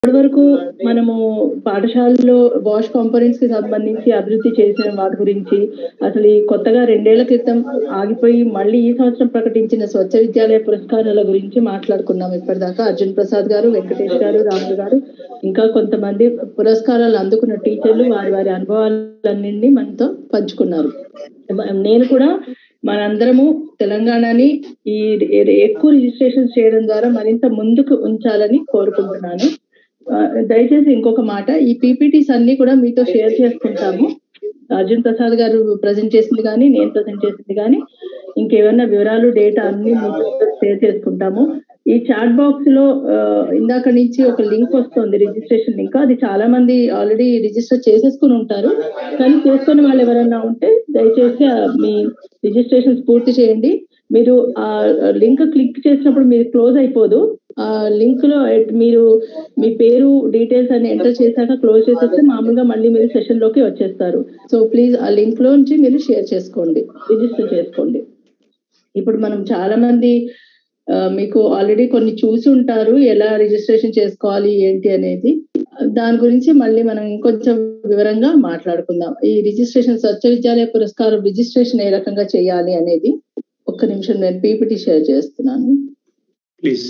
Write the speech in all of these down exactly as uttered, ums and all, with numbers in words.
ఇప్పటి వరకు మనము పాఠశాలలో వాష్ కాంపోనెంట్స్ కి సంబంధించి అభివృద్ధి చేసిన వాటి గురించి, అసలు ఈ కొత్తగా రెండేళ్ల క్రితం ఆగిపోయి మళ్ళీ ఈ సంవత్సరం ప్రకటించిన స్వచ్ఛ విద్యాలయ పురస్కారాల గురించి మాట్లాడుకున్నాం. ఇప్పటిదాకా అర్జున్ ప్రసాద్ గారు, వెంకటేష్ గారు, రాములు గారు, ఇంకా కొంతమంది పురస్కారాలు అందుకున్న టీచర్లు వారి వారి అనుభవాలన్నింటినీ మనతో పంచుకున్నారు. నేను కూడా మనందరము తెలంగాణని ఈ ఎక్కువ రిజిస్ట్రేషన్ చేయడం ద్వారా మరింత ముందుకు ఉంచాలని కోరుకుంటున్నాను. దయచేసి ఇంకొక మాట, ఈ పీపీటీస్ అన్ని కూడా మీతో షేర్ చేసుకుంటాము. అర్జున్ ప్రసాద్ గారు ప్రజెంట్ చేసింది కానీ, నేను ప్రజెంట్ చేసింది కానీ, ఇంకేమైనా వివరాలు డేటా అన్ని మీతో షేర్ చేసుకుంటాము. ఈ చాట్ బాక్స్ లో ఇందాక నుంచి ఒక లింక్ వస్తుంది, రిజిస్ట్రేషన్ లింక్. అది చాలా మంది ఆల్రెడీ రిజిస్టర్ చేసేసుకుని ఉంటారు, కానీ చేసుకుని వాళ్ళు ఎవరైనా ఉంటే దయచేసి మీ రిజిస్ట్రేషన్ పూర్తి చేయండి. మీరు ఆ లింక్ క్లిక్ చేసినప్పుడు మీరు క్లోజ్ అయిపోదు. ఆ లింక్ లో మీరు మీ పేరు డీటెయిల్స్ అన్ని ఎంటర్ చేశాక క్లోజ్ చేసేస్తే మామూలుగా మళ్ళీ మీరు సెషన్ లోకి వచ్చేస్తారు. సో ప్లీజ్ ఆ లింక్ లో నుంచి మీరు షేర్ చేసుకోండి, రిజిస్టర్ చేసుకోండి. ఇప్పుడు మనం చాలా మంది మీకు ఆల్రెడీ కొన్ని చూసి ఉంటారు, ఎలా రిజిస్ట్రేషన్ చేసుకోవాలి ఏంటి అనేది. దాని గురించి మళ్ళీ మనం ఇంకొంచెం వివరంగా మాట్లాడుకుందాం. ఈ రిజిస్ట్రేషన్ స్వచ్ఛ విద్యాలయ పురస్కారం రిజిస్ట్రేషన్ ఏ రకంగా చేయాలి అనేది ఒక్క నిమిషం నేను పీపీటీ షేర్ చేస్తున్నాను. Please.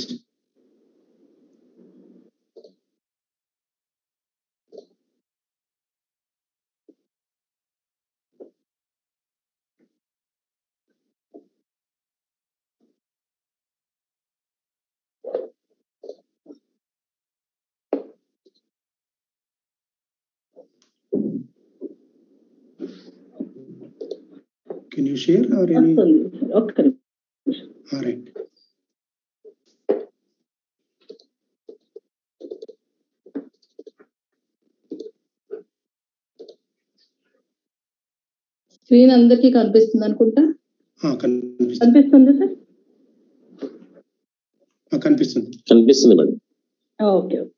Can you share or any? Okay. All right. Screen అందరికీ కనిపిస్తుంది అనుకుంటా. కనిపిస్తుంది సార్? కనిపిస్తుంది కనిపిస్తుంది మేడం. Okay okay.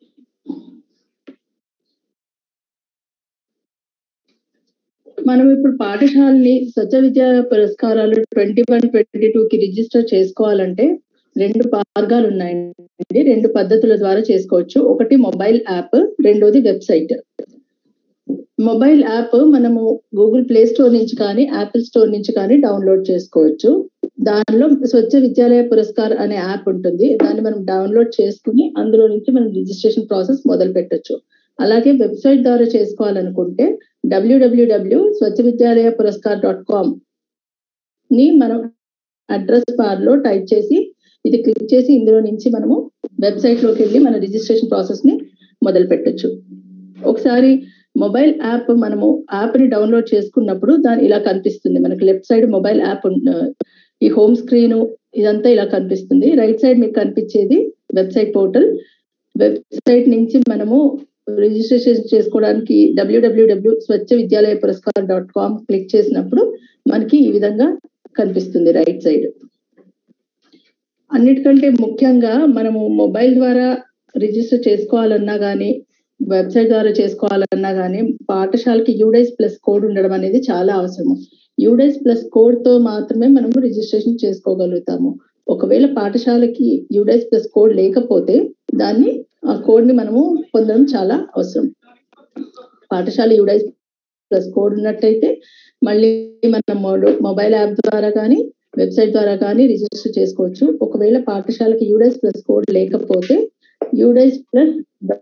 మనం ఇప్పుడు పాఠశాలని స్వచ్ఛ విద్యా పురస్కారాలు ట్వంటీ వన్ ట్వంటీ టూ కి రిజిస్టర్ చేసుకోవాలంటే రెండు మార్గాలు ఉన్నాయండి, రెండు పద్ధతుల ద్వారా చేసుకోవచ్చు. ఒకటి మొబైల్ యాప్, రెండోది వెబ్సైట్. మొబైల్ యాప్ మనము గూగుల్ ప్లే స్టోర్ నుంచి కానీ యాపిల్ స్టోర్ నుంచి కానీ డౌన్లోడ్ చేసుకోవచ్చు. దానిలో స్వచ్ఛ విద్యాలయ పురస్కార్ అనే యాప్ ఉంటుంది, దాన్ని మనం డౌన్లోడ్ చేసుకుని అందులో నుంచి మనం రిజిస్ట్రేషన్ ప్రాసెస్ మొదలు పెట్టొచ్చు. అలాగే వెబ్సైట్ ద్వారా చేసుకోవాలనుకుంటే డబ్ల్యూడబ్ల్యూడబ్ల్యూ స్వచ్ఛ విద్యాలయ పురస్కార్ డాట్ కామ్ ని మనం అడ్రస్ బార్ లో టైప్ చేసి ఇది క్లిక్ చేసి ఇందులో నుంచి మనము వెబ్సైట్ లోకి వెళ్ళి మన రిజిస్ట్రేషన్ ప్రాసెస్ ని మొదలు పెట్టొచ్చు. ఒకసారి మొబైల్ యాప్ మనము యాప్ ని డౌన్లోడ్ చేసుకున్నప్పుడు దాని ఇలా కనిపిస్తుంది. మనకి లెఫ్ట్ సైడ్ మొబైల్ యాప్ ఈ హోమ్ స్క్రీన్ ఇదంతా ఇలా కనిపిస్తుంది. రైట్ సైడ్ మీకు కనిపించేది వెబ్సైట్ పోర్టల్. వెబ్సైట్ నుంచి మనము రిజిస్ట్రేషన్ చేసుకోవడానికి WWW Swachh Vidyalaya Puraskar dot com click చేసినప్పుడు మనకి ఈ విధంగా కనిపిస్తుంది రైట్ సైడ్. అన్నిటికంటే ముఖ్యంగా మనము మొబైల్ ద్వారా రిజిస్టర్ చేసుకోవాలన్నా కానీ వెబ్సైట్ ద్వారా చేసుకోవాలన్నా కానీ పాఠశాలకి యూడైస్ ప్లస్ కోడ్ ఉండడం అనేది చాలా అవసరము. యూడైస్ ప్లస్ కోడ్ తో మాత్రమే మనము రిజిస్ట్రేషన్ చేసుకోగలుగుతాము. ఒకవేళ పాఠశాలకి యూడైస్ ప్లస్ కోడ్ లేకపోతే దాన్ని ఆ కోడ్ ని మనము పొందడం చాలా అవసరం. పాఠశాల యూడైస్ ప్లస్ కోడ్ ఉన్నట్టయితే మళ్ళీ మనం మొబైల్ యాప్ ద్వారా కానీ వెబ్సైట్ ద్వారా కానీ రిజిస్టర్ చేసుకోవచ్చు. ఒకవేళ పాఠశాలకి యూడైస్ ప్లస్ కోడ్ లేకపోతే UDISE plus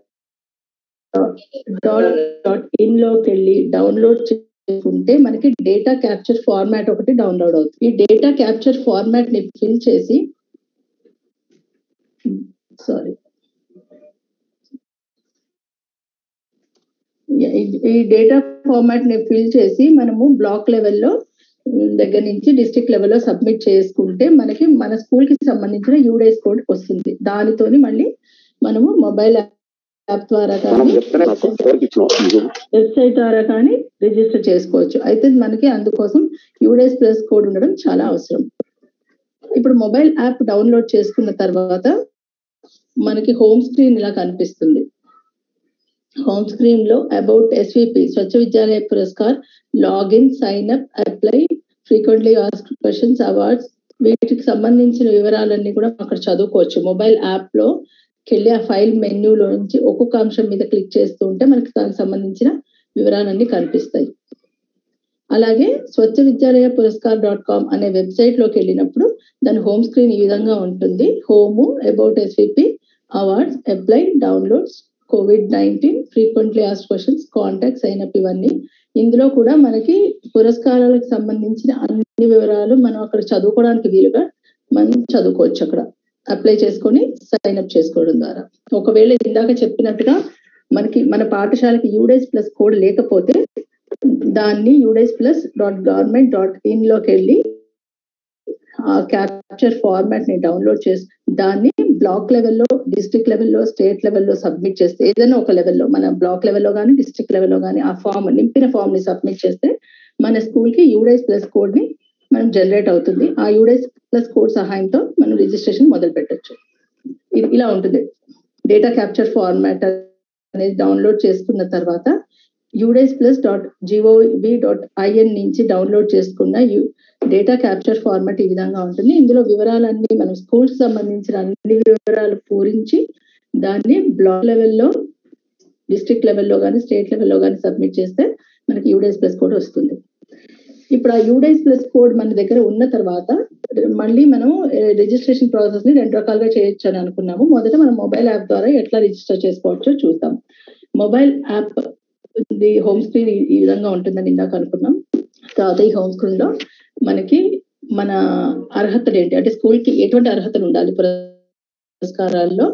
dot dot in లోకి వెళ్ళి డౌన్లోడ్ చేసుకుంటే మనకి డేటా క్యాప్చర్ ఫార్మాట్ ఒకటి డౌన్లోడ్ అవుతుంది. ఈ డేటా క్యాప్చర్ ఫార్మాట్ ని ఫిల్ చేసి సారీ ఈ డేటా ఫార్మాట్ ని ఫిల్ చేసి మనము బ్లాక్ లెవెల్లో దగ్గర నుంచి డిస్ట్రిక్ట్ లెవెల్లో సబ్మిట్ చేసుకుంటే మనకి మన స్కూల్ కి సంబంధించిన యూడైస్ కోడ్ వస్తుంది. దానితోని మళ్ళీ మనము మొబైల్ యాప్ ద్వారా కానీ వెబ్సైట్ ద్వారా కానీ రిజిస్టర్ చేసుకోవచ్చు. అయితే మనకి అందుకోసం యూడైస్ ప్లస్ కోడ్ ఉండడం చాలా అవసరం. ఇప్పుడు మొబైల్ యాప్ డౌన్లోడ్ చేసుకున్న తర్వాత మనకి హోమ్ స్క్రీన్ ఇలా కనిపిస్తుంది. హోమ్ స్క్రీన్ లో about SVP Swachh Vidyalaya Puraskar, login, sign up, apply, frequently asked questions, awards, వీటికి సంబంధించిన వివరాలన్నీ కూడా అక్కడ చదువుకోవచ్చు. మొబైల్ యాప్ లో వెళ్ళి ఆ ఫైల్ మెన్యూలో నుంచి ఒక్కొక్క అంశం మీద క్లిక్ చేస్తూ ఉంటే మనకి దానికి సంబంధించిన వివరాలన్నీ కనిపిస్తాయి. అలాగే స్వచ్ఛ విద్యాలయ పురస్కార్ డాట్ కామ్ అనే వెబ్సైట్ లోకి వెళ్ళినప్పుడు దాని హోమ్ స్క్రీన్ ఈ విధంగా ఉంటుంది. Home, about SVP, awards, apply, downloads, Covid nineteen, frequently asked questions, contact, sign up ఇవన్నీ. ఇందులో కూడా మనకి పురస్కారాలకు సంబంధించిన అన్ని వివరాలు మనం అక్కడ చదువుకోవడానికి వీలుగా మనం చదువుకోవచ్చు. అక్కడ అప్లై చేసుకొని సైన్ అప్ చేసుకోవడం ద్వారా. ఒకవేళ ఇందాక చెప్పినట్టుగా మనకి మన పాఠశాలకి యూడైస్ ప్లస్ కోడ్ లేకపోతే దాన్ని UDISE plus dot government dot in లోకి వెళ్ళి ఆ క్యాప్చర్ ఫార్మాట్ ని డౌన్లోడ్ చేసి దాన్ని బ్లాక్ లెవెల్లో, డిస్ట్రిక్ట్ లెవెల్లో, స్టేట్ లెవెల్లో సబ్మిట్ చేస్తే ఏదైనా ఒక లెవెల్లో మన బ్లాక్ లెవెల్లో కానీ డిస్ట్రిక్ట్ లెవెల్లో కానీ ఆ ఫామ్ నింపిన ఫామ్ ని సబ్మిట్ చేస్తే మన స్కూల్ కి యూడైస్ ప్లస్ కోడ్ ని మనం జనరేట్ అవుతుంది. ఆ యూడైస్ ప్లస్ కోడ్ సహాయంతో మనం రిజిస్ట్రేషన్ మొదలు పెట్టచ్చు. ఇది ఇలా ఉంటుంది. డేటా క్యాప్చర్ ఫార్మాట్ అనేది డౌన్లోడ్ చేసుకున్న తర్వాత UDISE plus dot GOV dot IN నుంచి డౌన్లోడ్ చేసుకున్న డేటా క్యాప్చర్ ఫార్మాట్ ఈ విధంగా ఉంటుంది. ఇందులో వివరాలన్నీ మనం స్కూల్స్ సంబంధించిన అన్ని వివరాలు పూరించి దాన్ని బ్లాక్ లెవెల్లో, డిస్ట్రిక్ట్ లెవెల్లో కానీ స్టేట్ లెవెల్లో కానీ సబ్మిట్ చేస్తే మనకి యూడైస్ ప్లస్ కోడ్ వస్తుంది. ఇప్పుడు ఆ యూడైస్ ప్లస్ కోడ్ మన దగ్గర ఉన్న తర్వాత మళ్ళీ మనం రిజిస్ట్రేషన్ ప్రాసెస్ ని రెండు రకాలుగా చేయొచ్చు అని అనుకున్నాము. మొదట మనం మొబైల్ యాప్ ద్వారా ఎట్లా రిజిస్టర్ చేసుకోవచ్చో చూద్దాం. మొబైల్ యాప్ హోమ్ స్క్రీన్ ఈ విధంగా ఉంటుందని ఇందాక అనుకున్నాం. తర్వాత ఈ హోమ్ స్క్రీన్ లో మనకి మన అర్హతలు ఏంటి అంటే స్కూల్ కి ఎటువంటి అర్హతలు ఉండాలి పురస్కారాల్లో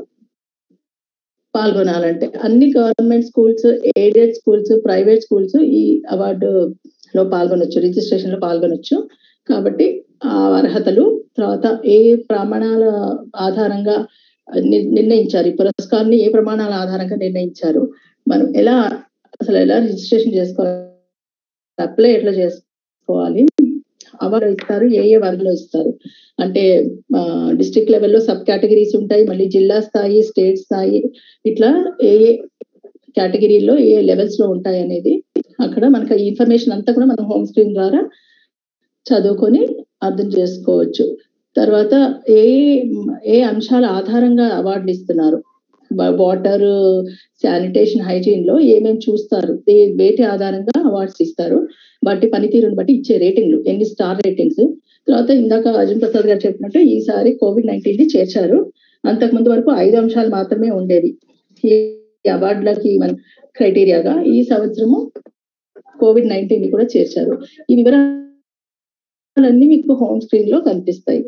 పాల్గొనాలంటే. అన్ని government schools, aided schools, private schools ఈ అవార్డు లో పాల్గొనొచ్చు, రిజిస్ట్రేషన్ లో పాల్గొనొచ్చు. కాబట్టి ఆ అర్హతలు, తర్వాత ఏ ప్రమాణాల ఆధారంగా నిర్ణయించారు, ఈ పురస్కారాన్ని ఏ ప్రమాణాల ఆధారంగా నిర్ణయించారు, మనం ఎలా అసలు ఎలా రిజిస్ట్రేషన్ చేసుకోవాలి, అప్లై ఎట్లా చేసుకోవాలి, అవార్డు ఇస్తారు, ఏ ఏ వర్గంలో ఇస్తారు అంటే డిస్ట్రిక్ట్ లెవెల్లో సబ్ కేటగిరీస్ ఉంటాయి, మళ్ళీ జిల్లా స్థాయి, స్టేట్ స్థాయి, ఇట్లా ఏ ఏ కేటగిరీలో ఏ లెవెల్స్ లో ఉంటాయి అనేది అక్కడ మనకి ఈ ఇన్ఫర్మేషన్ అంతా కూడా మనం హోమ్ స్క్రీన్ ద్వారా చదువుకొని అర్థం చేసుకోవచ్చు. తర్వాత ఏ ఏ అంశాల ఆధారంగా అవార్డులు ఇస్తున్నారు, వాటర్, శానిటేషన్, హైజీన్ లో ఏమేమి చూస్తారు, వేటి ఆధారంగా అవార్డ్స్ ఇస్తారు, వాటి పనితీరుని బట్టి ఇచ్చే రేటింగ్లు, ఎన్ని స్టార్ రేటింగ్స్. తర్వాత ఇందాక అర్జున్ ప్రసాద్ గారు చెప్పినట్టు ఈసారి కోవిడ్ నైన్టీన్ ని చేర్చారు. అంతకు ముందు వరకు ఐదు అంశాలు మాత్రమే ఉండేవి ఈ అవార్డులకి మన క్రైటీరియాగా. ఈ సంవత్సరము కోవిడ్ నైన్టీన్ ని కూడా చేర్చారు. ఈ వివరాలన్నీ మీకు హోమ్ స్క్రీన్ లో కనిపిస్తాయి.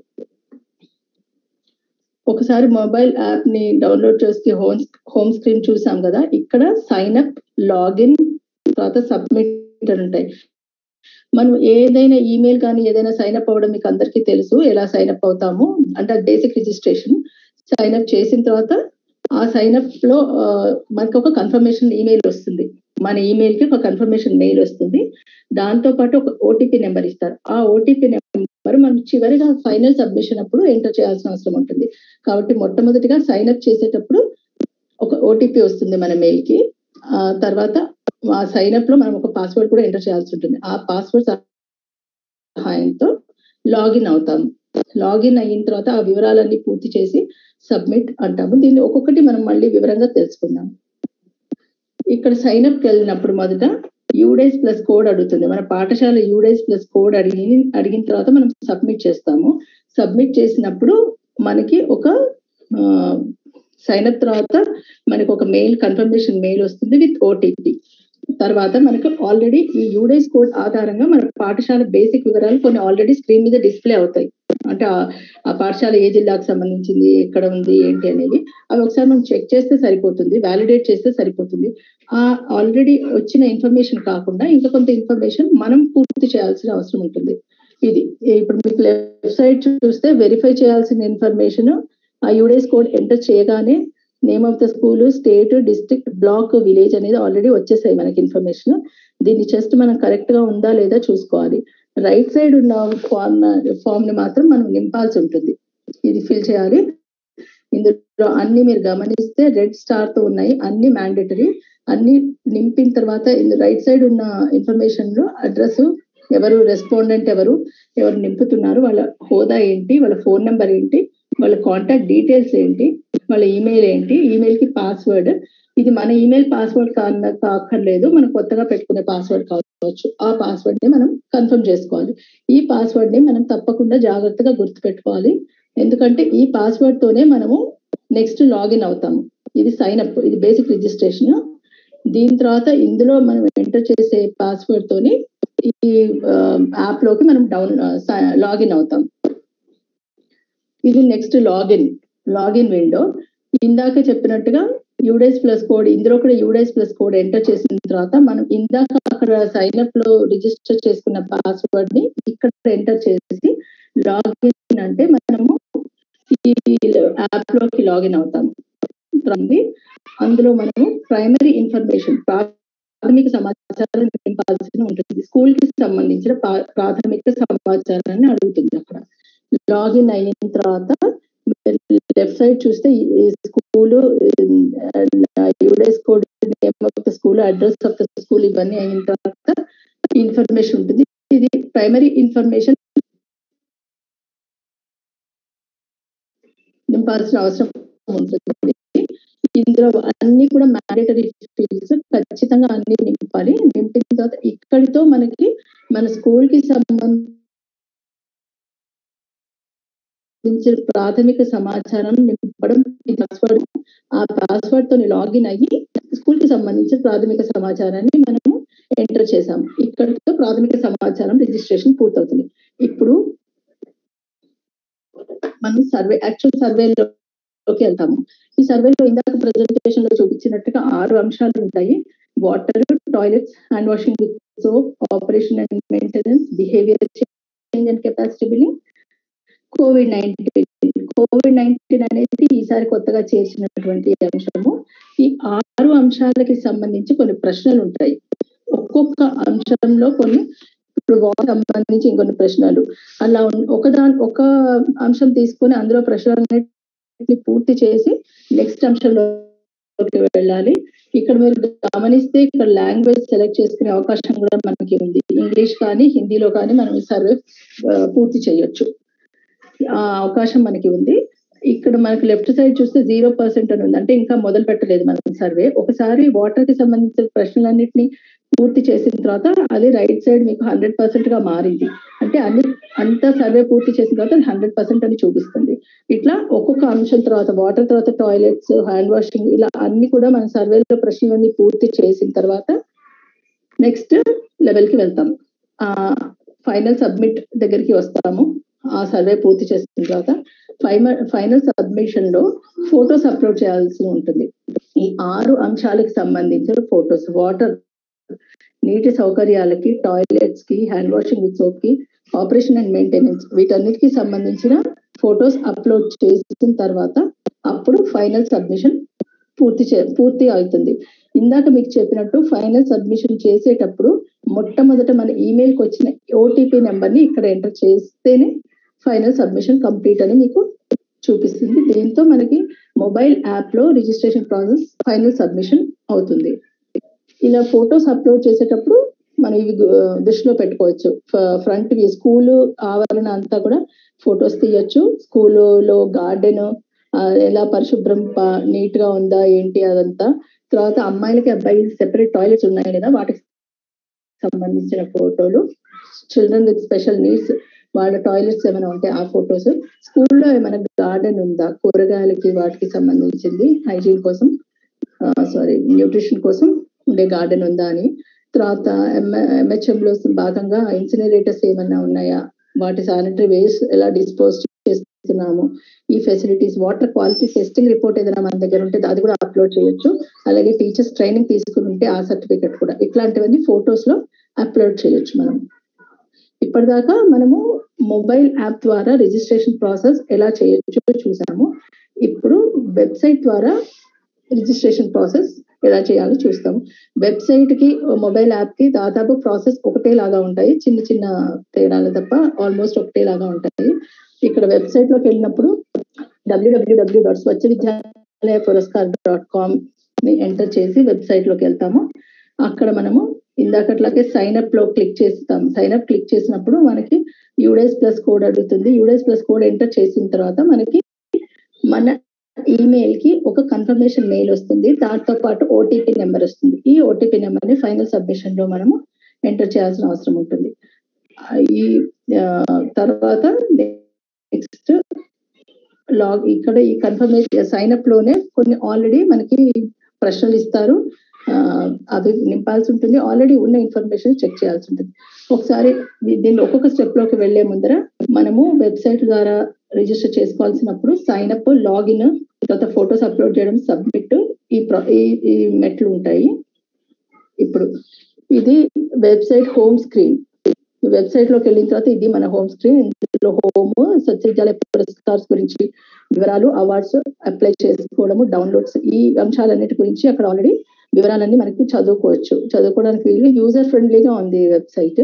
ఒకసారి మొబైల్ యాప్ ని డౌన్లోడ్ చేసి హోమ్ హోమ్ స్క్రీన్ చూసాం కదా, ఇక్కడ సైన్ అప్, లాగిన్, తర్వాత సబ్మిట్ అని ఉంటాయి. మనం ఏదైనా ఈమెయిల్ కానీ ఏదైనా సైన్ అప్ అవ్వడం మీకు అందరికీ తెలుసు. ఎలా సైన్ అప్ అవుతాము అంటే బేసిక్ రిజిస్ట్రేషన్. సైన్ అప్ చేసిన తర్వాత ఆ సైన్ అప్ లో మనకి ఒక కన్ఫర్మేషన్ ఈమెయిల్ వస్తుంది. మన ఈమెయిల్ కి ఒక కన్ఫర్మేషన్ మెయిల్ వస్తుంది. దాంతో పాటు ఒక ఓటీపీ నెంబర్ ఇస్తారు. ఆ ఓటీపీ నెంబర్ మనం చివరిగా ఫైనల్ సబ్మిషన్ అప్పుడు ఎంటర్ చేయాల్సిన అవసరం ఉంటుంది. కాబట్టి మొట్టమొదటిగా సైన్ అప్ చేసేటప్పుడు ఒక ఓటీపీ వస్తుంది మన మెయిల్ కి. ఆ తర్వాత ఆ సైన్ అప్ లో మనం ఒక పాస్వర్డ్ కూడా ఎంటర్ చేయాల్సి ఉంటుంది. ఆ పాస్వర్డ్ సహాయంతో లాగిన్ అవుతాము. లాగిన్ అయిన తర్వాత ఆ వివరాలన్నీ పూర్తి చేసి సబ్మిట్ అంటాము. దీన్ని ఒక్కొక్కటి మనం మళ్ళీ వివరంగా తెలుసుకుందాం. ఇక్కడ సైన్ అప్ వెళ్ళినప్పుడు మొదట యూడైస్ ప్లస్ కోడ్ అడుగుతుంది. మన పాఠశాల యూడైస్ ప్లస్ కోడ్ అడిగి అడిగిన తర్వాత మనం సబ్మిట్ చేస్తాము. సబ్మిట్ చేసినప్పుడు మనకి ఒక సైన్ అప్ తర్వాత మనకి ఒక మెయిల్, కన్ఫర్మేషన్ మెయిల్ వస్తుంది విత్ ఓటీపీ. తర్వాత మనకు ఆల్రెడీ ఈ యూడైస్ కోడ్ ఆధారంగా మన పాఠశాల బేసిక్ వివరాలు కొన్ని ఆల్రెడీ స్క్రీన్ మీద డిస్ప్లే అవుతాయి. అంటే ఆ పాఠశాల ఏ జిల్లాకు సంబంధించింది, ఎక్కడ ఉంది, ఏంటి అనేది అవి ఒకసారి మనం చెక్ చేస్తే సరిపోతుంది, వ్యాలిడేట్ చేస్తే సరిపోతుంది. ఆ ఆల్రెడీ వచ్చిన ఇన్ఫర్మేషన్ కాకుండా ఇంకా కొంత ఇన్ఫర్మేషన్ మనం పూర్తి చేయాల్సిన అవసరం ఉంటుంది. ఇది ఇప్పుడు మీకు లెఫ్ట్ సైడ్ చూస్తే వెరిఫై చేయాల్సిన ఇన్ఫర్మేషన్ ఆ యూడైస్ కోడ్ ఎంటర్ చేయగానే name of the school, state, district, block, village అనేది ఆల్రెడీ వచ్చేసాయి మనకి ఇన్ఫర్మేషన్. దీన్ని జస్ట్ మనం కరెక్ట్ గా ఉందా లేదా చూసుకోవాలి. రైట్ సైడ్ ఉన్న ఫార్మ్ ఫామ్ ని మాత్రం మనం నింపాల్సి ఉంటుంది. ఇది ఫిల్ చేయాలి. ఇందులో అన్ని మీరు గమనిస్తే రెడ్ స్టార్ తో ఉన్నాయి, అన్ని మ్యాండేటరీ. అన్ని నింపిన తర్వాత రైట్ సైడ్ ఉన్న ఇన్ఫర్మేషన్ లో అడ్రస్, ఎవరు రెస్పాండెంట్, ఎవరు ఎవరు నింపుతున్నారు, వాళ్ళ హోదా ఏంటి, వాళ్ళ ఫోన్ నెంబర్ ఏంటి, వాళ్ళ కాంటాక్ట్ డీటెయిల్స్ ఏంటి, వాళ్ళ ఈమెయిల్ ఏంటి, ఈమెయిల్ కి పాస్వర్డ్, ఇది మన ఈమెయిల్ పాస్వర్డ్ కాక్కర్లేదు, మనం కొత్తగా పెట్టుకునే పాస్వర్డ్ కావచ్చు. ఆ పాస్వర్డ్ ని మనం కన్ఫర్మ్ చేసుకోవాలి. ఈ పాస్వర్డ్ ని మనం తప్పకుండా జాగ్రత్తగా గుర్తుపెట్టుకోవాలి. ఎందుకంటే ఈ పాస్వర్డ్ తోనే మనము నెక్స్ట్ లాగిన్ అవుతాము. ఇది సైన్ అప్, ఇది బేసిక్ రిజిస్ట్రేషన్. దీని తర్వాత ఇందులో మనం ఎంటర్ చేసే పాస్వర్డ్ తోని ఈ యాప్ లోకి మనం డౌన్ లాగిన్ అవుతాం. ఇది నెక్స్ట్ లాగిన్ లాగిన్ విండో. ఇందాక చెప్పినట్టుగా యూడైస్ ప్లస్ కోడ్, ఇందులో కూడా యూడైస్ ప్లస్ కోడ్ ఎంటర్ చేసిన తర్వాత మనం ఇందాక అక్కడ సైన్ అప్ లో రిజిస్టర్ చేసుకున్న పాస్వర్డ్ ని ఇక్కడ ఎంటర్ చేసి లాగిన్ అంటే మనము ఈ యాప్ లోకి లాగిన్ అవుతాం. అందులో మనము ప్రైమరీ ఇన్ఫర్మేషన్, ప్రాథమిక సమాచారం నింపాల్సి ఉంటుంది. స్కూల్ కి సంబంధించిన ప్రాథమిక సమాచారాన్ని అడుగుతుంది. అక్కడ లాగిన్ అయిన తర్వాత లెఫ్ట్ సైడ్ చూస్తే school, UDISE code, name of the school, address of the school, ఇవన్నీ అయిన తర్వాత ఇన్ఫర్మేషన్ ఉంటుంది. ఇది ప్రైమరీ ఇన్ఫర్మేషన్ నింపాల్సిన అవసరం ఉంటుంది. ఇందులో అన్ని కూడా మ్యాండేటరీ ఫీల్డ్స్ ఖచ్చితంగా అన్ని నింపాలి. నింపిన తర్వాత ఇక్కడితో మనకి మన స్కూల్ కి సంబంధించిన ప్రాథమిక సమాచారం నింపడం, పాస్వర్డ్, ఆ పాస్వర్డ్ తో లాగిన్ అయ్యి స్కూల్ కి సంబంధించిన ప్రాథమిక సమాచారాన్ని మనము ఎంటర్ చేసాం. ఇక్కడితో ప్రాథమిక సమాచారం రిజిస్ట్రేషన్ పూర్తవుతుంది. ఇప్పుడు మనం సర్వే యాక్చువల్ సర్వేలోకి వెళ్తాము. ఈ సర్వేలో ఇందాక ప్రెజెంటేషన్ లో చూపించినట్టుగా ఆరు అంశాలు ఉంటాయి. Water, toilets, hand washing with soap, operation and maintenance, behaviour change and capacity building, COVID nineteen. COVID nineteen అనేది ఈసారి కొత్తగా చేర్చినటువంటి అంశము. ఈ ఆరు అంశాలకి సంబంధించి కొన్ని ప్రశ్నలు ఉంటాయి. ఒక్కొక్క అంశంలో కొన్ని, ఇప్పుడు వాటర్ సంబంధించి ఇంకొన్ని ప్రశ్నలు, అలా ఒకదాని ఒక అంశం తీసుకొని అందులో ప్రశ్నలన్నిటిని పూర్తి చేసి నెక్స్ట్ అంశంలోకి వెళ్ళాలి. ఇక్కడ మీరు గమనిస్తే ఇక్కడ లాంగ్వేజ్ సెలెక్ట్ చేసుకునే అవకాశం కూడా మనకి ఉంది. ఇంగ్లీష్ కానీ హిందీలో కానీ మనం ఈ సర్వే పూర్తి చేయొచ్చు. ఆ అవకాశం మనకి ఉంది. ఇక్కడ మనకి లెఫ్ట్ సైడ్ చూస్తే జీరో పర్సెంట్ అని ఉంది, అంటే ఇంకా మొదలు పెట్టలేదు మనం సర్వే. ఒకసారి వాటర్ కి సంబంధించిన ప్రశ్నలన్నింటినీ పూర్తి చేసిన తర్వాత అది రైట్ సైడ్ మీకు హండ్రెడ్ పర్సెంట్ గా మారింది. అంటే అన్ని అంతా సర్వే పూర్తి చేసిన తర్వాత హండ్రెడ్ పర్సెంట్ అని చూపిస్తుంది. ఇట్లా ఒక్కొక్క అంశం తర్వాత వాటర్ తర్వాత టాయిలెట్స్, హ్యాండ్ వాషింగ్, ఇలా అన్ని కూడా మన సర్వేలో ప్రశ్నలన్నీ పూర్తి చేసిన తర్వాత నెక్స్ట్ లెవెల్ కి వెళ్తాం. ఆ ఫైనల్ సబ్మిట్ దగ్గరికి వస్తాము. ఆ సర్వే పూర్తి చేసిన తర్వాత ఫైనల్ సబ్మిషన్ లో ఫొటోస్ అప్లోడ్ చేయాల్సి ఉంటుంది. ఈ ఆరు అంశాలకు సంబంధించిన ఫొటోస్, వాటర్, నీటి సౌకర్యాలకి, టాయిలెట్స్ కి, హ్యాండ్ వాషింగ్ విత్ సోప్ కి, ఆపరేషన్ అండ్ మెయింటెనెన్స్, వీటన్నిటికి సంబంధించిన ఫొటోస్ అప్లోడ్ చేసిన తర్వాత అప్పుడు ఫైనల్ సబ్మిషన్ పూర్తి చే పూర్తి అవుతుంది. ఇందాక మీకు చెప్పినట్టు ఫైనల్ సబ్మిషన్ చేసేటప్పుడు మొట్టమొదట మన ఈమెయిల్కి వచ్చిన ఓటీపీ నెంబర్ ని ఇక్కడ ఎంటర్ చేస్తేనే ఫైనల్ సబ్మిషన్ కంప్లీట్ అని మీకు చూపిస్తుంది. దీంతో మనకి మొబైల్ యాప్ లో రిజిస్ట్రేషన్ ప్రాసెస్ ఫైనల్ సబ్మిషన్ అవుతుంది. ఇలా ఫొటోస్ అప్లోడ్ చేసేటప్పుడు మనం ఇవి దృష్టిలో పెట్టుకోవచ్చు. ఫ్రంట్ వ్యూ, స్కూల్ ఆవరణ అంతా కూడా ఫొటోస్ తీయచ్చు. స్కూల్లో గార్డెన్ ఎలా పరిశుభ్రం నీట్ గా ఉందా ఏంటి అదంతా. తర్వాత అమ్మాయిలకి అబ్బాయిలకి సెపరేట్ టాయిలెట్స్ ఉన్నాయి లేదా వాటికి సంబంధించిన ఫోటోలు, చిల్డ్రన్ విత్ స్పెషల్ నీడ్స్ వాళ్ళ టాయిలెట్స్ ఏమైనా ఉంటే ఆ ఫొటోస్, స్కూల్లో ఏమైనా గార్డెన్ ఉందా, కూరగాయలకి వాటికి సంబంధించింది హైజీన్ కోసం, సారీ న్యూట్రిషన్ కోసం ఉండే గార్డెన్ ఉందా అని. తర్వాత ఎంహెచ్ఎం లో భాగంగా ఇన్సినరేటర్స్ ఏమైనా ఉన్నాయా, వాటి శానిటరీ వేస్ట్ ఎలా డిస్పోజ్ చేస్తున్నాము, ఈ facilities, water quality testing report ఏదైనా మన దగ్గర ఉంటే అది కూడా అప్లోడ్ చేయొచ్చు. అలాగే టీచర్స్ ట్రైనింగ్ తీసుకుని ఉంటే ఆ సర్టిఫికెట్ కూడా, ఇట్లాంటివన్నీ ఫొటోస్ లో అప్లోడ్ చేయొచ్చు. మనం ఇప్పటిదాకా మనము మొబైల్ యాప్ ద్వారా రిజిస్ట్రేషన్ ప్రాసెస్ ఎలా చేయొచ్చో చూసాము. ఇప్పుడు వెబ్సైట్ ద్వారా రిజిస్ట్రేషన్ ప్రాసెస్ ఎలా చేయాలో చూస్తాము. వెబ్సైట్ కి మొబైల్ యాప్ కి దాదాపు ప్రాసెస్ ఒకటే లాగా ఉంటాయి, చిన్న చిన్న తేడాలు తప్ప ఆల్మోస్ట్ ఒకటే లాగా ఉంటాయి. ఇక్కడ వెబ్సైట్ లోకి వెళ్ళినప్పుడు డబ్ల్యూడబ్ల్యూడబ్ల్యూ dot Swachh Vidyalaya Puraskar dot com ని ఎంటర్ చేసి వెబ్సైట్ లోకి వెళ్తాము. అక్కడ మనము ఇందాకట్లాగే సైన్ అప్ లో క్లిక్ చేస్తాం. సైన్ అప్ క్లిక్ చేసినప్పుడు మనకి యూడైస్ ప్లస్ కోడ్ అడుగుతుంది. యూడైస్ ప్లస్ కోడ్ ఎంటర్ చేసిన తర్వాత మనకి మన ఈమెయిల్ కి ఒక కన్ఫర్మేషన్ మెయిల్ వస్తుంది, దాంతో పాటు ఓటీపీ నెంబర్ వస్తుంది. ఈ ఓటీపీ నెంబర్ ని ఫైనల్ సబ్మిషన్ లో మనము ఎంటర్ చేయాల్సిన అవసరం ఉంటుంది. ఈ తర్వాత నెక్స్ట్ లాగ్ ఇక్కడ ఈ కన్ఫర్మేషన్ సైన్ అప్ లోనే కొన్ని ఆల్రెడీ మనకి ప్రశ్నలు ఇస్తారు, అవి నింపాల్సి ఉంటుంది. ఆల్రెడీ ఉన్న ఇన్ఫర్మేషన్ చెక్ చేయాల్సి ఉంటుంది. ఒకసారి దీన్ని ఒక్కొక్క స్టెప్ లోకి వెళ్లే ముందర మనము వెబ్సైట్ ద్వారా రిజిస్టర్ చేసుకోవాల్సినప్పుడు సైన్ అప్, లాగిన్, తర్వాత ఫొటోస్ అప్లోడ్ చేయడం, సబ్మిట్, ఈ ఈ మెట్లు ఉంటాయి. ఇప్పుడు ఇది వెబ్సైట్ హోమ్ స్క్రీన్. వెబ్సైట్ లోకి వెళ్ళిన తర్వాత ఇది మన హోమ్ స్క్రీన్. ఇందులో హోమ్ స్వచ్ఛ విద్యాలయ పురస్కార్స్ గురించి వివరాలు, అవార్డ్స్ అప్లై చేసుకోవడము, డౌన్లోడ్స్, ఈ అంశాలన్నిటి గురించి అక్కడ ఆల్రెడీ వివరాలన్నీ మనకి చదువుకోవచ్చు. చదువుకోవడానికి వీలు, యూజర్ ఫ్రెండ్లీగా ఉంది website.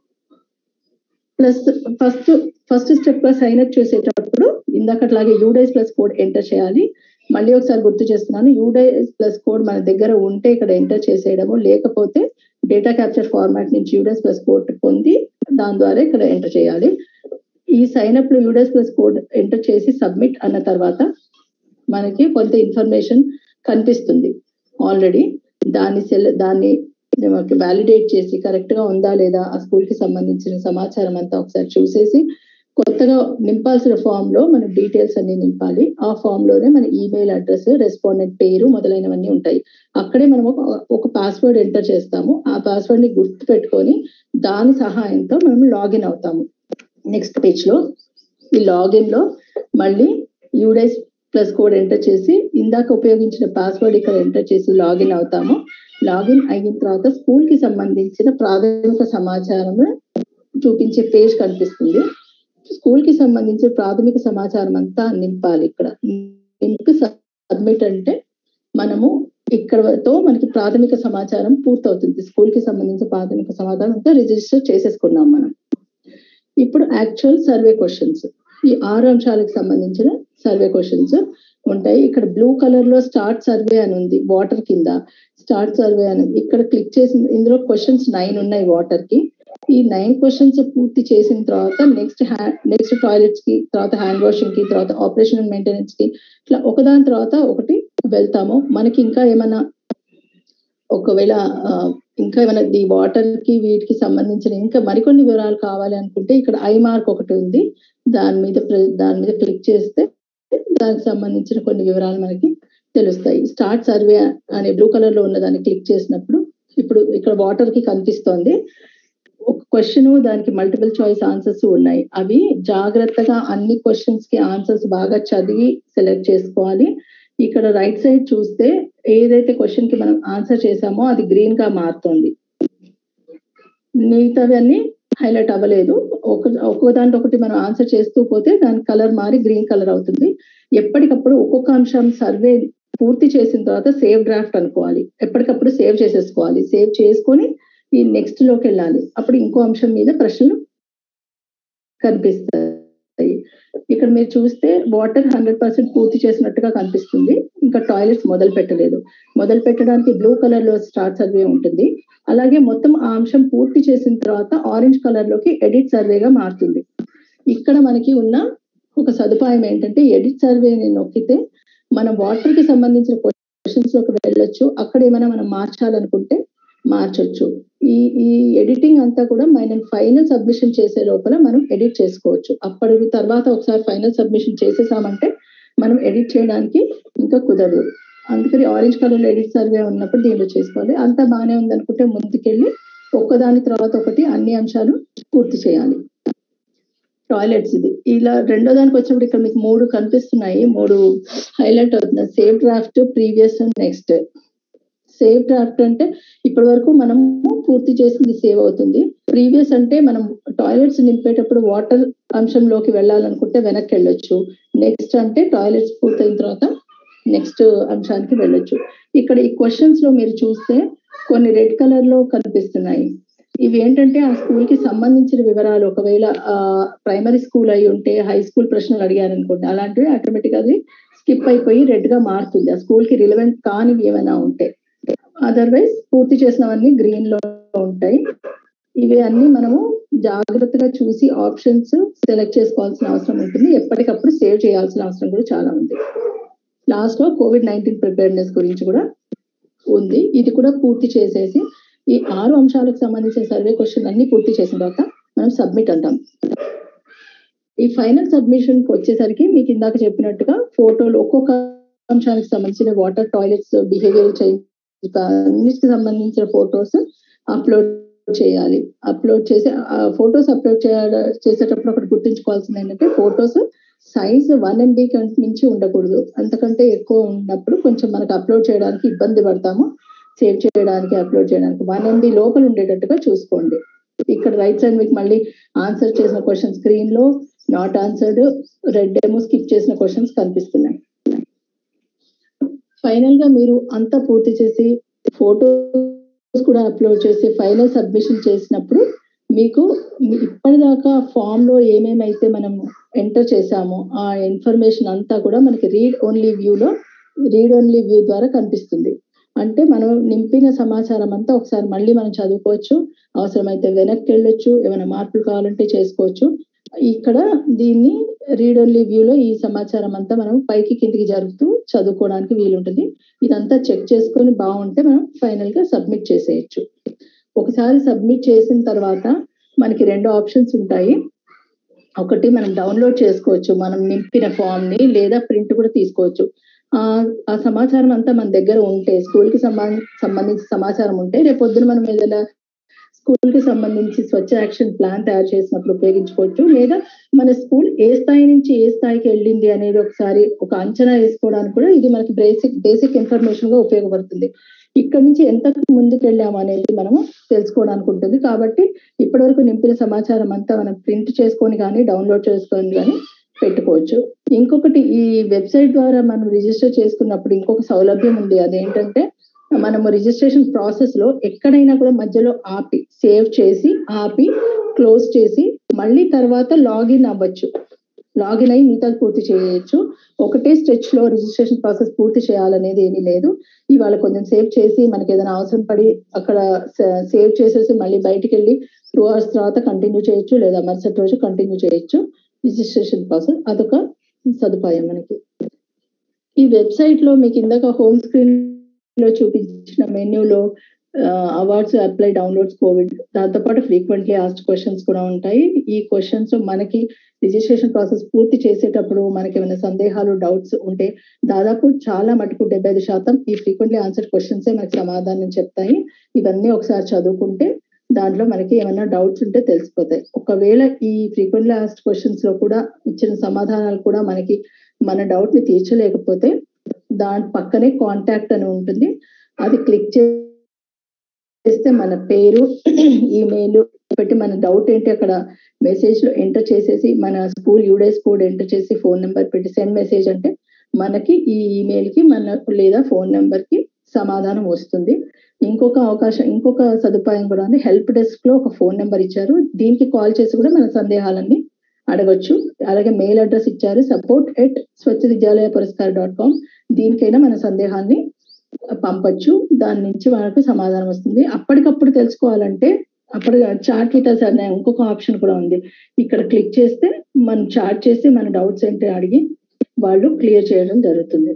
Plus first first step లో సైన్ అప్ చేసేటప్పుడు ఇందాకట్లాగే యూడైస్ ప్లస్ కోడ్ ఎంటర్ చేయాలి. మళ్ళీ ఒకసారి గుర్తు చేస్తున్నాను, యూడైస్ ప్లస్ కోడ్ మన దగ్గర ఉంటే ఇక్కడ ఎంటర్ చేసేయడము, లేకపోతే డేటా క్యాప్చర్ ఫార్మాట్ నుంచి యూడైస్ ప్లస్ కోడ్ పొంది దాని ద్వారా ఇక్కడ ఎంటర్ చేయాలి. ఈ సైన్ అప్ లో యూడైస్ ప్లస్ కోడ్ ఎంటర్ చేసి సబ్మిట్ అన్న తర్వాత మనకి కొంత ఇన్ఫర్మేషన్ కనిపిస్తుంది. ఆల్రెడీ దాన్ని సెల్ దాన్ని వ్యాలిడేట్ చేసి కరెక్ట్ గా ఉందా లేదా ఆ స్కూల్ కి సంబంధించిన సమాచారం అంతా ఒకసారి చూసేసి కొత్తగా నింపాల్సిన ఫామ్ లో మన డీటెయిల్స్ అన్ని నింపాలి. ఆ ఫామ్ లోనే మన ఈమెయిల్ అడ్రస్, రెస్పాండెంట్ పేరు మొదలైనవన్నీ ఉంటాయి. అక్కడే మనం ఒక పాస్వర్డ్ ఎంటర్ చేస్తాము. ఆ పాస్వర్డ్ ని గుర్తు పెట్టుకొని దాని సహాయంతో మనం లాగిన్ అవుతాము. నెక్స్ట్ పేజ్ లో ఈ లాగిన్ లో మళ్ళీ యూడైస్ ప్లస్ కోడ్ ఎంటర్ చేసి ఇందాక ఉపయోగించిన పాస్వర్డ్ ఇక్కడ ఎంటర్ చేసి లాగిన్ అవుతాము. లాగిన్ అయిన తర్వాత స్కూల్ కి సంబంధించిన ప్రాథమిక సమాచారం చూపించే పేజ్ కనిపిస్తుంది. స్కూల్ కి సంబంధించిన ప్రాథమిక సమాచారం అంతా నింపాలి. ఇక్కడ నింపి సబ్మిట్ అంటే మనము ఇక్కడతో మనకి ప్రాథమిక సమాచారం పూర్తవుతుంది. స్కూల్ కి సంబంధించిన ప్రాథమిక సమాచారం అంతా రిజిస్టర్ చేసేసుకున్నాం మనం. ఇప్పుడు యాక్చువల్ సర్వే క్వశ్చన్స్, ఈ ఆరు అంశాలకు సంబంధించిన సర్వే క్వశ్చన్స్ ఉంటాయి. ఇక్కడ బ్లూ కలర్ లో స్టార్ట్ సర్వే అని ఉంది, వాటర్ కింద స్టార్ట్ సర్వే అని. ఇక్కడ క్లిక్ చేసిన ఇందులో క్వశ్చన్స్ నైన్ ఉన్నాయి వాటర్ కి. ఈ నైన్ క్వశ్చన్స్ పూర్తి చేసిన తర్వాత నెక్స్ట్ హ్యాండ్ నెక్స్ట్ టాయిలెట్స్ కి, తర్వాత హ్యాండ్ వాషింగ్ కి, తర్వాత ఆపరేషన్ అండ్ మెయింటెనెన్స్ కి, ఇట్లా ఒకదాని తర్వాత ఒకటి వెళ్తాము. మనకి ఇంకా ఏమైనా ఒకవేళ ఇంకా ఏమైనా ఈ వాటర్ కి వీటికి సంబంధించిన ఇంకా మరికొన్ని వివరాలు కావాలి అనుకుంటే ఇక్కడ ఐ మార్క్ ఒకటి ఉంది, దాని మీద దాని మీద క్లిక్ చేస్తే దానికి సంబంధించిన కొన్ని వివరాలు మనకి తెలుస్తాయి. స్టార్ట్ సర్వే అనే బ్లూ కలర్ లో ఉన్న దాన్ని క్లిక్ చేసినప్పుడు ఇప్పుడు ఇక్కడ వాటర్ కి కనిపిస్తోంది. ఒక క్వశ్చన్, దానికి మల్టిపుల్ చాయిస్ ఆన్సర్స్ ఉన్నాయి. అవి జాగ్రత్తగా అన్ని క్వశ్చన్స్ కి ఆన్సర్స్ బాగా చదివి సెలెక్ట్ చేసుకోవాలి. ఇక్కడ రైట్ సైడ్ చూస్తే ఏదైతే క్వశ్చన్ కి మనం ఆన్సర్ చేసామో అది గ్రీన్ గా మారుతుంది, మిగతావన్నీ హైలైట్ అవ్వలేదు. ఒక ఒక్కొక్క దాంట్లో ఒకటి మనం ఆన్సర్ చేస్తూ పోతే దాని కలర్ మారి గ్రీన్ కలర్ అవుతుంది. ఎప్పటికప్పుడు ఒక్కొక్క అంశం సర్వే పూర్తి చేసిన తర్వాత సేవ్ డ్రాఫ్ట్ అనుకోవాలి, ఎప్పటికప్పుడు సేవ్ చేసేసుకోవాలి. సేవ్ చేసుకొని ఈ నెక్స్ట్ లోకి వెళ్ళాలి. అప్పుడు ఇంకో అంశం మీద ప్రశ్నలు కనిపిస్తాయి. ఇక్కడ మీరు చూస్తే వాటర్ హండ్రెడ్ పర్సెంట్ పూర్తి చేసినట్టుగా కనిపిస్తుంది. ఇంకా టాయిలెట్స్ మొదలు పెట్టలేదు. మొదలు పెట్టడానికి బ్లూ కలర్ లో స్టార్ట్ సర్వే ఉంటుంది. అలాగే మొత్తం ఆ అంశం పూర్తి చేసిన తర్వాత ఆరెంజ్ కలర్ లోకి ఎడిట్ సర్వేగా మారుతుంది. ఇక్కడ మనకి ఉన్న ఒక సదుపాయం ఏంటంటే ఎడిట్ సర్వేని నొక్కితే మనం వాటర్ కి సంబంధించిన క్వశ్చన్స్ లోకి వెళ్ళొచ్చు. అక్కడ ఏమైనా మనం మార్చాలనుకుంటే మార్చొచ్చు. ఈ ఈ ఎడిటింగ్ అంతా కూడా మనం ఫైనల్ సబ్మిషన్ చేసే లోపల మనం ఎడిట్ చేసుకోవచ్చు. అప్పటి తర్వాత ఒకసారి ఫైనల్ సబ్మిషన్ చేసేసామంటే మనం ఎడిట్ చేయడానికి ఇంకా కుదరదు. అందుకని ఆరెంజ్ కలర్ లో ఎడిట్ సర్వే ఉన్నప్పుడు దీనిలో చేసుకోవాలి. అంతా బాగానే ఉందనుకుంటే ముందుకెళ్ళి ఒక్కదాని తర్వాత ఒకటి అన్ని అంశాలు పూర్తి చేయాలి. టాయిలెట్స్ ఇది ఇలా రెండో దానికి వచ్చినప్పుడు ఇక్కడ మీకు మూడు కనిపిస్తున్నాయి, మూడు హైలైట్ అవుతున్నాయి. Save draft, previous, next. Save draft అంటే ఇప్పటి వరకు మనము పూర్తి చేసింది సేవ్ అవుతుంది. ప్రీవియస్ అంటే మనం టాయిలెట్స్ నింపేటప్పుడు వాటర్ అంశంలోకి వెళ్ళాలనుకుంటే వెనక్కి వెళ్ళొచ్చు. నెక్స్ట్ అంటే టాయిలెట్స్ పూర్తయిన తర్వాత నెక్స్ట్ అంశానికి వెళ్ళొచ్చు. ఇక్కడ ఈ క్వశ్చన్స్ లో మీరు చూస్తే కొన్ని రెడ్ కలర్ లో కనిపిస్తున్నాయి. ఇవి ఏంటంటే ఆ స్కూల్ కి సంబంధించిన వివరాలు. ఒకవేళ ఆ ప్రైమరీ స్కూల్ అయి ఉంటే హై స్కూల్ ప్రశ్నలు అడిగారు అనుకోండి, అలాంటివి ఆటోమేటిక్ అది స్కిప్ అయిపోయి రెడ్ గా మారుతుంది ఆ స్కూల్ కి రిలవెంట్ కానివి ఏమైనా ఉంటే. అదర్వైజ్ పూర్తి చేసినవన్నీ గ్రీన్ లో ఉంటాయి. ఇవి అన్ని మనము జాగ్రత్తగా చూసి ఆప్షన్స్ సెలెక్ట్ చేసుకోవాల్సిన అవసరం ఉంటుంది. ఎప్పటికప్పుడు సేవ్ చేయాల్సిన అవసరం కూడా చాలా ఉంది. లాస్ట్ లో కోవిడ్ నైన్టీన్ ప్రిపేర్నెస్ గురించి కూడా ఉంది. ఇది కూడా పూర్తి చేసేసి ఈ ఆరు అంశాలకు సంబంధించిన సర్వే క్వశ్చన్ అన్ని పూర్తి చేసిన తర్వాత మనం సబ్మిట్ అంటాం. ఈ ఫైనల్ సబ్మిషన్ కి వచ్చేసరికి మీకు ఇందాక చెప్పినట్టుగా ఫోటోలు ఒక్కొక్క అంశానికి సంబంధించిన వాటర్, టాయిలెట్స్, బిహేవియర్ చేంజ్ అన్నిటికి సంబంధించిన ఫొటోస్ అప్లోడ్ చేయాలి. అప్లోడ్ చేసి ఆ ఫొటోస్ అప్లోడ్ చేసేటప్పుడు ఒకటి గుర్తుంచుకోవాల్సింది ఏంటంటే ఫొటోస్ సైజ్ వన్ ఎంబీ కంటే మించి ఉండకూడదు. అంతకంటే ఎక్కువ ఉన్నప్పుడు కొంచెం మనకు అప్లోడ్ చేయడానికి ఇబ్బంది పడతాము. సేవ్ చేయడానికి, అప్లోడ్ చేయడానికి వన్ ఎంబీ లోపల ఉండేటట్టుగా చూసుకోండి. ఇక్కడ రైట్ సైడ్ మీకు మళ్ళీ ఆన్సర్ చేసిన క్వశ్చన్ స్క్రీన్ లో నాట్ ఆన్సర్డ్, రెడ్ ఏమో స్కిప్ చేసిన క్వశ్చన్స్ కనిపిస్తున్నాయి. ఫైనల్ గా మీరు అంతా పూర్తి చేసి ఫోటోస్ కూడా అప్లోడ్ చేసి ఫైనల్ సబ్మిషన్ చేసినప్పుడు మీకు ఇప్పటిదాకా ఫామ్ లో ఏమేమైతే మనం ఎంటర్ చేసామో ఆ ఇన్ఫర్మేషన్ అంతా కూడా మనకి రీడ్ ఓన్లీ వ్యూలో రీడ్ ఓన్లీ వ్యూ ద్వారా కనిపిస్తుంది. అంటే మనం నింపిన సమాచారం అంతా ఒకసారి మళ్ళీ మనం చదువుకోవచ్చు, అవసరమైతే వెనక్కి వెళ్ళొచ్చు, ఏమైనా మార్పులు కావాలంటే చేసుకోవచ్చు. ఇక్కడ దీన్ని రీడ్ ఓన్లీ వ్యూలో ఈ సమాచారం అంతా మనం పైకి కిందికి జరుపుతూ చదువుకోవడానికి వీలుంటుంది. ఇదంతా చెక్ చేసుకొని బాగుంటే మనం ఫైనల్ గా సబ్మిట్ చేసేయచ్చు. ఒకసారి సబ్మిట్ చేసిన తర్వాత మనకి రెండు ఆప్షన్స్ ఉంటాయి. ఒకటి మనం డౌన్లోడ్ చేసుకోవచ్చు మనం నింపిన ఫామ్ ని, లేదా ప్రింట్ కూడా తీసుకోవచ్చు. ఆ ఆ సమాచారం అంతా మన దగ్గర ఉంటే, స్కూల్ కి సంబంధించిన సమాచారం ఉంటే రేపు పొద్దున మనం ఏదైనా స్కూల్ కి సంబంధించి స్వచ్ఛ యాక్షన్ ప్లాన్ తయారు చేసినప్పుడు ఉపయోగించుకోవచ్చు. లేదా మన స్కూల్ ఏ స్థాయి నుంచి ఏ స్థాయికి వెళ్ళింది అనేది ఒకసారి ఒక అంచనా వేసుకోవడానికి కూడా ఇది మనకి బేసిక్ బేసిక్ ఇన్ఫర్మేషన్ గా ఉపయోగపడుతుంది. ఇక్కడ నుంచి ఎంత ముందుకు వెళ్ళాము అనేది మనము తెలుసుకోవడానికి ఉంటుంది. కాబట్టి ఇప్పటి వరకు నింపిన సమాచారం అంతా మనం ప్రింట్ చేసుకొని కానీ డౌన్లోడ్ చేసుకొని కానీ పెట్టుకోవచ్చు. ఇంకొకటి, ఈ వెబ్సైట్ ద్వారా మనం రిజిస్టర్ చేసుకున్నప్పుడు ఇంకొక సౌలభ్యం ఉంది. అదేంటంటే మనము రిజిస్ట్రేషన్ ప్రాసెస్ లో ఎక్కడైనా కూడా మధ్యలో ఆపి సేవ్ చేసి ఆపి క్లోజ్ చేసి మళ్ళీ తర్వాత లాగిన్ అవ్వచ్చు. లాగిన్ అయ్యి మిగతా పూర్తి చేయొచ్చు. ఒకటే స్ట్రెచ్ లో రిజిస్ట్రేషన్ ప్రాసెస్ పూర్తి చేయాలనేది ఏమీ లేదు. ఇవాళ కొంచెం సేవ్ చేసి మనకి ఏదైనా అవసరం పడి అక్కడ సేవ్ చేసేసి మళ్ళీ బయటికి వెళ్ళి టూ అవర్స్ తర్వాత కంటిన్యూ చేయొచ్చు, లేదా మరుసటి రోజు కంటిన్యూ చేయొచ్చు రిజిస్ట్రేషన్ ప్రాసెస్. అదొక సదుపాయం మనకి. ఈ వెబ్సైట్ లో మీకు ఇందాక హోమ్ స్క్రీన్ లో చూపించిన మెన్యూలో అవార్డ్స్, అప్లై, డౌన్లోడ్స్, కోవిడ్, దాంతోపాటు ఫ్రీక్వెంట్లీ ఆస్క్డ్ క్వశ్చన్స్ కూడా ఉంటాయి. ఈ క్వశ్చన్స్ మనకి రిజిస్ట్రేషన్ ప్రాసెస్ పూర్తి చేసేటప్పుడు మనకి ఏమైనా సందేహాలు, డౌట్స్ ఉంటే దాదాపు చాలా మటుకు డెబ్బై ఐదు శాతం ఈ ఫ్రీక్వెంట్లీ ఆన్సర్డ్ క్వశ్చన్సే మనకి సమాధానం చెప్తాయి. ఇవన్నీ ఒకసారి చదువుకుంటే దాంట్లో మనకి ఏమైనా డౌట్స్ ఉంటే తెలిసిపోతాయి. ఒకవేళ ఈ ఫ్రీక్వెంట్లీ ఆస్క్డ్ క్వశ్చన్స్ లో కూడా ఇచ్చిన సమాధానాలు కూడా మనకి మన డౌట్ ని తీర్చలేకపోతే దాని పక్కనే కాంటాక్ట్ అని ఉంటుంది. అది క్లిక్ చేస్తే మన పేరు, ఈమెయిల్ పెట్టి మన డౌట్ ఏంటి అక్కడ మెసేజ్ లో ఎంటర్ చేసేసి మన స్కూల్ యూడేస్ కోడ్ ఎంటర్ చేసి ఫోన్ నెంబర్ పెట్టి సెండ్ మెసేజ్ అంటే మనకి ఈ ఈమెయిల్ కి మన లేదా ఫోన్ నెంబర్ కి సమాధానం వస్తుంది. ఇంకొక అవకాశం, ఇంకొక సదుపాయం కూడా ఉంది. హెల్ప్ డెస్క్ లో ఒక ఫోన్ నెంబర్ ఇచ్చారు. దీనికి కాల్ చేసి కూడా మన సందేహాలన్నీ అడగొచ్చు. అలాగే మెయిల్ అడ్రస్ ఇచ్చారు, support at Swachh Vidyalaya Puraskar dot com. దీనికైనా మన సందేహాన్ని పంపొచ్చు. దాని నుంచి మనకు సమాధానం వస్తుంది. అప్పటికప్పుడు తెలుసుకోవాలంటే అప్పుడు చాట్ విత్ అనే ఇంకొక ఆప్షన్ కూడా ఉంది. ఇక్కడ క్లిక్ చేస్తే మనం చాట్ చేసి మన డౌట్స్ ఏంటి అడిగి వాళ్ళు క్లియర్ చేయడం జరుగుతుంది.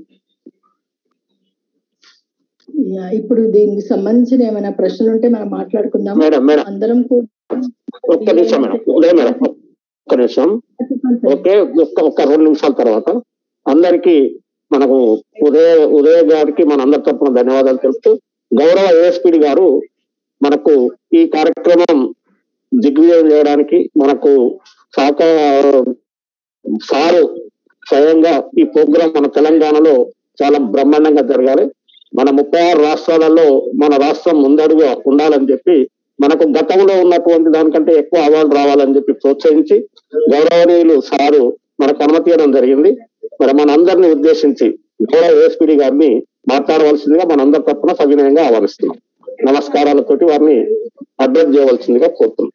ఇప్పుడు దీనికి సంబంధించిన ఏమైనా ప్రశ్నలు ఉంటే మనం మాట్లాడుకుందాం. అందరం ఒక్క నిమిషం మేడం, మేడం ఒక్క నిమిషం. ఓకే, ఒక్క రెండు నిమిషాల తర్వాత అందరికి మనకు ఉదయ ఉదయ గారికి మన అందరి తరపున ధన్యవాదాలు తెలుపుతూ, గౌరవ ఏఎస్పీడి గారు మనకు ఈ కార్యక్రమం దిగ్విజయం చేయడానికి మనకు సహకార సారు స్వయంగా ఈ ప్రోగ్రాం మన తెలంగాణలో చాలా బ్రహ్మాండంగా జరగాలి, మన ముప్పై ఆరు రాష్ట్రాలలో మన రాష్ట్రం ముందడుగా ఉండాలని చెప్పి మనకు గతంలో ఉన్నటువంటి దానికంటే ఎక్కువ అవార్డు రావాలని చెప్పి ప్రోత్సహించి గౌరవనీయులు సారు మనకు అనుమతి ఇవ్వడం జరిగింది. మరి మనందరినీ ఉద్దేశించి గౌరవ ఏఎస్పీడి గారిని మాట్లాడవలసిందిగా మనందరి తరపున సవినయంగా ఆహ్వానిస్తున్నాం. నమస్కారాలతోటి వారిని అడ్రస్ చేయవలసిందిగా కోరుతున్నాం.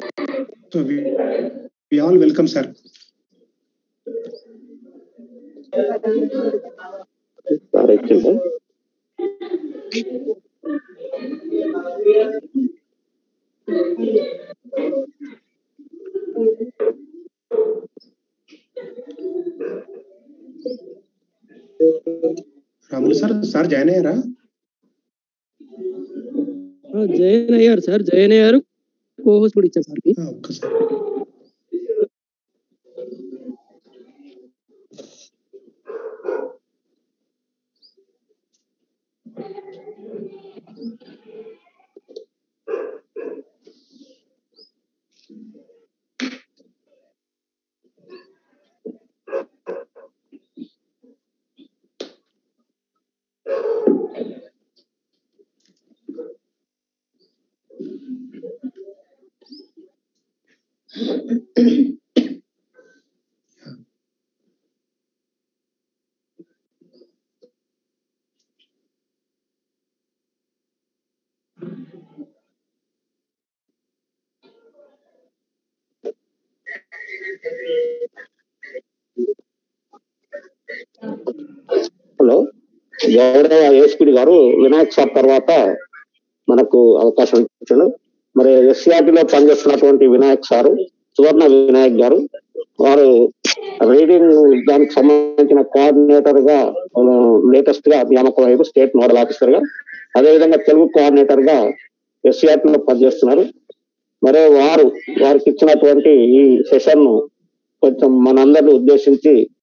So we, we all welcome, sir. Sir ఇచ్చింది. రాములు సార్ సార్ జాయిన్ అయ్యారా? జాయిన్ అయ్యారు సార్, జాయిన్ అయ్యారు. కోహోస్ట్ కూడా ఇచ్చారు సార్కి. ఆ, ఒక్కసారి హలో, గౌరవ ఏఎస్పీ గారు వినాయక్ సార్ తర్వాత మనకు అవకాశం ఇచ్చాడు. మరి ఎస్సీఆర్టీలో పనిచేస్తున్నటువంటి వినాయక్ సారు, సువర్ణ వినాయక్ గారు, వారు రీడింగ్ దానికి సంబంధించిన కోఆర్డినేటర్ గా లేటెస్ట్ గా నియామకం అయ్యారు, స్టేట్ నోడల్ ఆఫీసర్ గా. అదేవిధంగా తెలుగు కోఆర్డినేటర్ గా ఎస్సీఆర్టీలో పనిచేస్తున్నారు. మరి వారు వారికి ఇచ్చినటువంటి ఈ సెషన్ ను కొంచెం మనందరిని ఉద్దేశించి